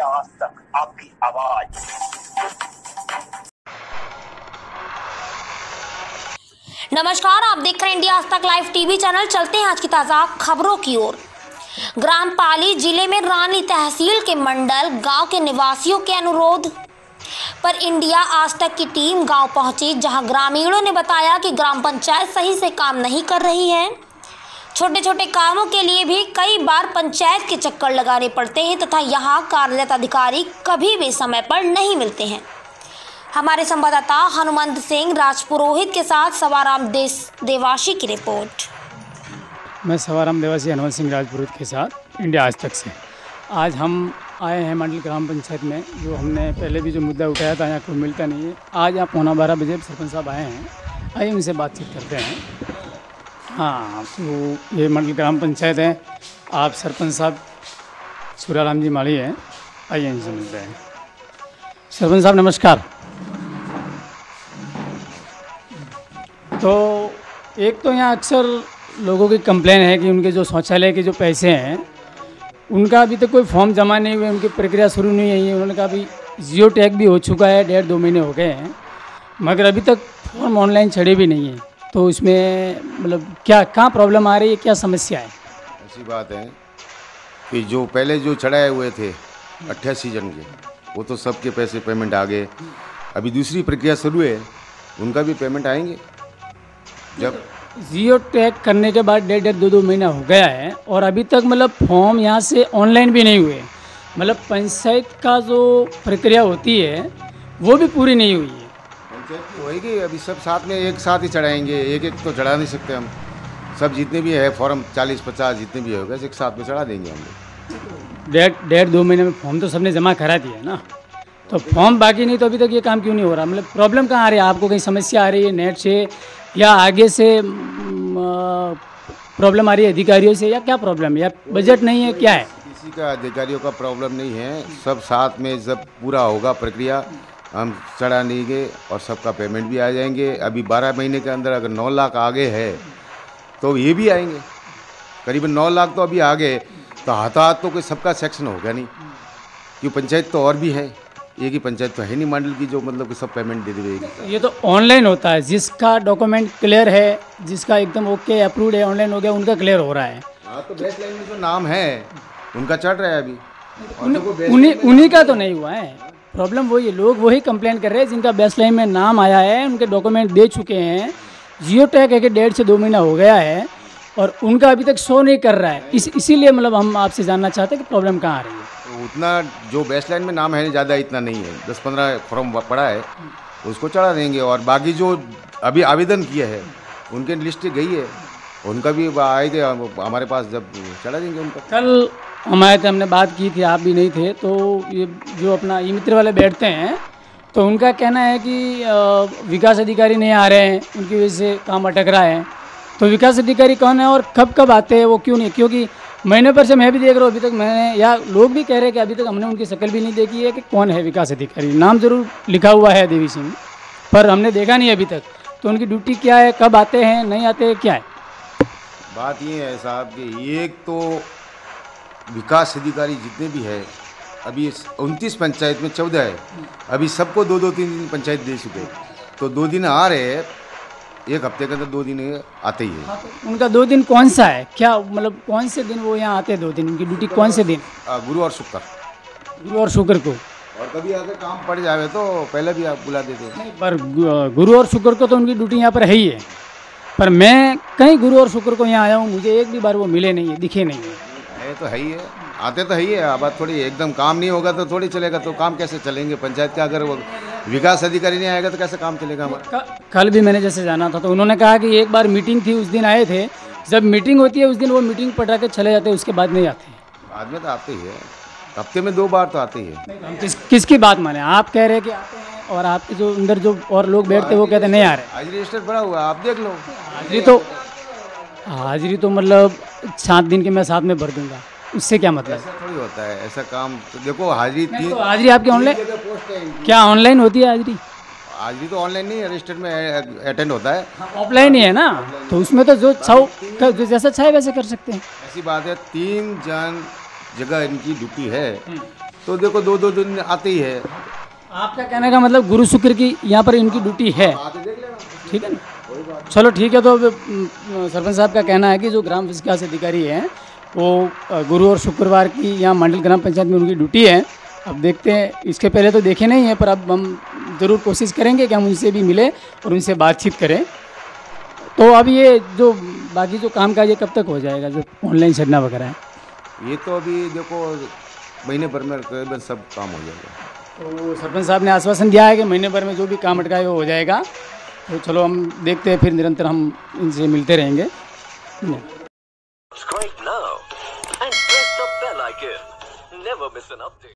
India आज तक, आपकी आवाज। नमस्कार, आप देख रहे हैं इंडिया आज तक लाइव टीवी चैनल। चलते हैं आज की ताजा खबरों की ओर। ग्राम पाली जिले में रानी तहसील के मंडल गांव के निवासियों के अनुरोध पर इंडिया आज तक की टीम गांव पहुंची, जहां ग्रामीणों ने बताया कि ग्राम पंचायत सही से काम नहीं कर रही है। छोटे छोटे कामों के लिए भी कई बार पंचायत के चक्कर लगाने पड़ते हैं तथा यहाँ कार्यरत अधिकारी कभी भी समय पर नहीं मिलते हैं। हमारे संवाददाता हनुमंत सिंह राजपुरोहित के साथ सवाराम देवासी की रिपोर्ट। मैं सवाराम देवासी हनुमंत सिंह राजपुरोहित के साथ इंडिया आज तक से। आज हम आए हैं मंडल ग्राम पंचायत में, जो हमने पहले भी जो मुद्दा उठाया था, यहाँ कोई मिलता नहीं है। आज यहाँ 11:15 बजे सरपंच साहब आए हैं, आइए उनसे बातचीत करते हैं। हाँ, तो ये मंडल ग्राम पंचायत है। आप सरपंच साहब सूर्याराम जी माली हैं, आइए इनसे मिलते हैं। सरपंच साहब नमस्कार। तो एक तो यहाँ अक्सर लोगों की कंप्लेन है कि उनके जो शौचालय के जो पैसे हैं उनका अभी तक कोई फॉर्म जमा नहीं हुए, उनकी प्रक्रिया शुरू नहीं हुई है। उन्होंने कहा अभी जियो टैग भी हो चुका है, 1.5-2 महीने हो गए हैं, मगर अभी तक फॉर्म ऑनलाइन चढ़े भी नहीं है। तो इसमें मतलब क्या कहाँ प्रॉब्लम आ रही है, क्या समस्या है? ऐसी बात है कि जो पहले जो चढ़ाए हुए थे 88 जन के, वो तो सबके पैसे पेमेंट आ गए। अभी दूसरी प्रक्रिया शुरू है, उनका भी पेमेंट आएंगे। जब जियो टैग करने के बाद 1.5-2 महीना हो गया है और अभी तक मतलब फॉर्म यहाँ से ऑनलाइन भी नहीं हुए, मतलब पंचायत का जो प्रक्रिया होती है वो भी पूरी नहीं हुई है। पंचायत होएगी, अभी सब साथ में एक साथ ही चढ़ाएंगे, एक एक तो चढ़ा नहीं सकते हम। सब जितने भी है फॉर्म 40-50 जितने भी होगा एक साथ में चढ़ा देंगे हम लोग। 1.5-2 महीने में फॉर्म तो सबने जमा करा दिया है ना, तो फॉर्म बाकी नहीं, तो अभी तक ये काम क्यों नहीं हो रहा? मतलब प्रॉब्लम कहाँ आ रही है? आपको कहीं समस्या आ रही है नेट से या आगे से प्रॉब्लम आ रही है अधिकारियों से, या क्या प्रॉब्लम है, या बजट नहीं है, क्या है? किसी का अधिकारियों का प्रॉब्लम नहीं है, सब साथ में जब पूरा होगा प्रक्रिया हम चढ़ा देंगे और सबका पेमेंट भी आ जाएंगे। अभी 12 महीने के अंदर अगर 9 लाख आगे है तो ये भी आएंगे, करीबन 9 लाख तो अभी आ गए, तो हाथों तो कोई सबका सेक्शन होगा नहीं, क्योंकि पंचायत तो और भी है, एक ही पंचायत तो है नहीं मंडल की जो मतलब कि सब पेमेंट दे देगी। ये तो ऑनलाइन होता है, जिसका डॉक्यूमेंट क्लियर है, जिसका एकदम ओके अप्रूव्ड है, ऑनलाइन हो गया, उनका क्लियर हो रहा है। हाँ, तो बेस्ट लाइन में जो नाम है उनका चढ़ रहा है अभी, उन्हीं का तो नहीं हुआ है। प्रॉब्लम वही है, लोग वही कंप्लेन कर रहे हैं जिनका बेस्ट लाइन में नाम आया है, उनके डॉक्यूमेंट दे चुके हैं, जियो टैग है कि 1.5 से 2 महीना हो गया है और उनका अभी तक शो नहीं कर रहा है। इसीलिए मतलब हम आपसे जानना चाहते हैं कि प्रॉब्लम कहाँ आ रही है। तो उतना जो बेस्ट लाइन में नाम है ज़्यादा इतना नहीं है, 10-15 फॉर्म पड़ा है, उसको चढ़ा देंगे। और बाकी जो अभी आवेदन किया है उनके लिस्ट गई है, उनका भी आए थे हमारे पास, जब चढ़ा देंगे उनका। कल हम आए थे, हमने बात की थी, आप भी नहीं थे। तो ये जो अपना ई मित्र वाले बैठते हैं, तो उनका कहना है कि विकास अधिकारी नहीं आ रहे हैं, उनकी वजह से काम अटक रहा है। तो विकास अधिकारी कौन है और कब कब आते हैं, वो क्यों नहीं? क्योंकि महीने पर से मैं भी देख रहा हूँ, अभी तक मैंने, या लोग भी कह रहे हैं कि अभी तक हमने उनकी शक्ल भी नहीं देखी है कि कौन है विकास अधिकारी। नाम जरूर लिखा हुआ है देवी सिंह, पर हमने देखा नहीं अभी तक। तो उनकी ड्यूटी क्या है, कब आते हैं, नहीं आते हैं, क्या है? बात ये है साहब कि एक तो विकास अधिकारी जितने भी है, अभी 29 पंचायत में 14 है, अभी सबको 2-2, 3 पंचायत दे चुके, तो 2 दिन आ रहे हैं, एक हफ्ते के अंदर 2 दिन आते ही है। हाँ, तो उनका 2 दिन कौन सा है, क्या मतलब कौन से दिन वो यहाँ आते हैं? 2 दिन उनकी ड्यूटी कौन से दिन? गुरु और शुक्र। गुरु और शुक्र को। और कभी अगर काम पड़ जाए तो पहले भी आप बुला देते हैं। नहीं, पर गुरु और शुक्र को तो उनकी ड्यूटी यहाँ पर है ही है, पर मैं कहीं गुरु और शुक्र को यहाँ आया हूँ, मुझे एक भी बार वो मिले नहीं है, दिखे नहीं है। तो है ही है, आते तो है ही है। अब थोड़ी एकदम काम नहीं होगा तो थोड़ी चलेगा, तो काम कैसे चलेंगे पंचायत का? अगर वो विकास अधिकारी नहीं आएगा तो कैसे काम चलेगा हमारा? कल भी मैंने जैसे जाना था, तो उन्होंने कहा कि एक बार मीटिंग थी, उस दिन आए थे। जब मीटिंग होती है उस दिन वो मीटिंग पटा के चले जाते हैं, उसके बाद नहीं आते। बाद में तो आते ही है, हफ्ते में 2 बार तो आते ही है। हम किसकी बात माने? आप कह रहे हैं कि आते हैं और आपके जो अंदर जो और लोग बैठते हैं वो कहते हैं नहीं आ रहे। आज रजिस्टर बड़ा हुआ, आप देख लो। हाजिरी तो मतलब 7 दिन के मैं साथ में भर दूंगा, उससे क्या मतलब? ऐसा थोड़ी होता है, ऐसा काम तो देखो, हाजिरी तो हाजिरी आपकी ऑनलाइन, क्या ऑनलाइन होती है हाजिरी? हाजिरी तो ऑनलाइन नहीं, रजिस्टर में अटेंड होता है, ऑफलाइन ही है ना, तो उसमें तो जो जैसा चाहे वैसे कर सकते हैं। ऐसी बात है। 3 जन जगह इनकी ड्यूटी है, तो देखो 2-2 दिन आते ही है। आपका कहने का मतलब गुरु शुक्र की यहाँ पर इनकी ड्यूटी है, ठीक है ना? चलो ठीक है। तो सरपंच साहब का कहना है कि जो ग्राम विकास अधिकारी हैं वो गुरु और शुक्रवार की यहाँ मंडल ग्राम पंचायत में उनकी ड्यूटी है। अब देखते हैं, इसके पहले तो देखे नहीं है, पर अब हम ज़रूर कोशिश करेंगे कि हम उनसे भी मिले और उनसे बातचीत करें। तो अब ये जो बाकी जो काम काज ये कब तक हो जाएगा, जो ऑनलाइन छड़ना वगैरह है? ये तो अभी देखो महीने भर में करीबन सब काम हो जाएगा। तो सरपंच साहब ने आश्वासन दिया है कि महीने भर में जो भी काम अटका है वो हो जाएगा। तो चलो हम देखते हैं, फिर निरंतर हम इनसे मिलते रहेंगे। Subscribe now and press the bell icon. Never miss an update.